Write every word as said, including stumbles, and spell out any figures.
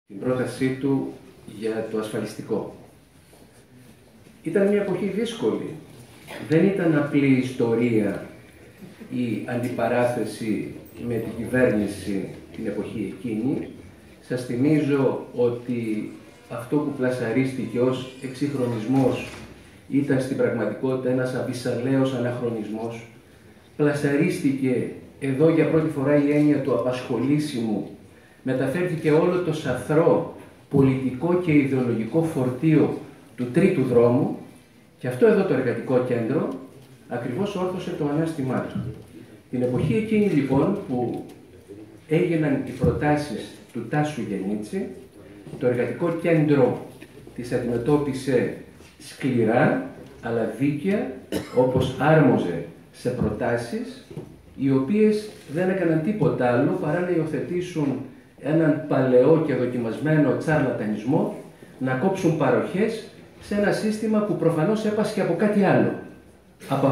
την πρότασή του για το ασφαλιστικό. Ήταν μια εποχή δύσκολη. Δεν ήταν απλή ιστορία η αντιπαράθεση με την κυβέρνηση την εποχή εκείνη. Σας θυμίζω ότι αυτό που πλασαρίστηκε ως εξυγχρονισμός ήταν στην πραγματικότητα ένας αβυσσαλαίος αναχρονισμός. Πλασαρίστηκε εδώ για πρώτη φορά η έννοια του απασχολήσιμου. Μεταφέρθηκε όλο το σαθρό πολιτικό και ιδεολογικό φορτίο του τρίτου δρόμου και αυτό εδώ το εργατικό κέντρο ακριβώς όρθωσε το ανάστημά του. Την εποχή εκείνη λοιπόν που έγιναν οι προτάσεις του Τάσου Γεννίτση, το εργατικό κέντρο τις αντιμετώπισε σκληρά αλλά δίκαια, όπως άρμοζε σε προτάσεις οι οποίες δεν έκαναν τίποτα άλλο παρά να υιοθετήσουν έναν παλαιό και δοκιμασμένο τσαρλατανισμό, να κόψουν παροχές σε ένα σύστημα που προφανώς έπασχε από κάτι άλλο. Από